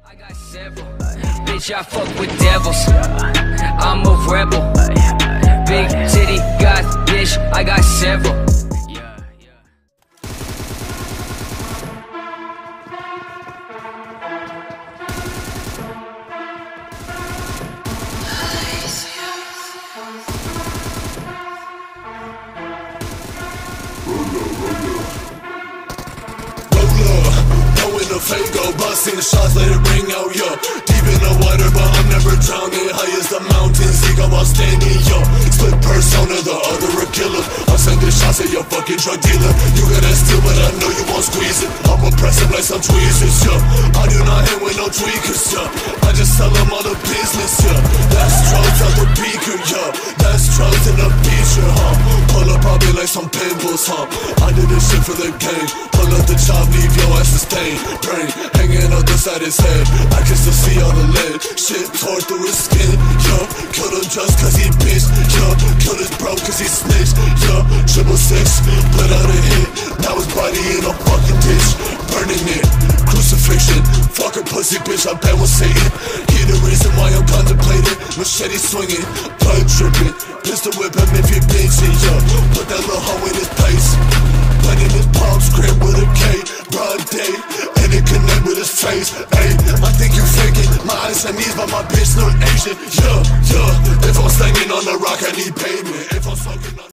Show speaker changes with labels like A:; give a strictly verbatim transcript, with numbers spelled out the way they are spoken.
A: I got several. Bitch, I fuck with devils. I'm a rebel. Big titty got bitch. I got several. Yeah, yeah.
B: The fake go busting shots, let it ring out, yo. Deep in the water, but I'm never drowning. High as the mountains, ego while standing, yo. Split persona, the other a killer. I'm sending shots at your fucking drug dealer. You gotta steal, but I know you won't squeeze it. I'm oppressive like some tweezers, yo. I do not hang with no tweakers, yo. I just sell them all the business, yo. That's drugs out the beaker, yo. That's drugs in the feature, huh? Pull up, I'll be like some pinballs, huh? I did this shit for the gang. Pull up the chop, leave your ass sustained. Brain hanging out the side his head. I can still see all the lead. Shit tore through his skin. Yo, killed him just cause he bitched. Yo, killed his bro cause he snitched. Yo, triple six, put out a hit. Now his body in a fucking ditch. Burning it, crucifixion. Fuck a pussy bitch, I bet with Satan. He the reason why I'm contemplating. Machete swinging, blood dripping. Pistol whip him if you bitching. Yo, put that little hoe in his place. Put in his palm script with a K. Broad day, and it connect with his face. Ayy, I think you faking. My eyes and knees, but my bitch look Asian. Yeah, yeah. If I'm standing on the rock, I need pavement.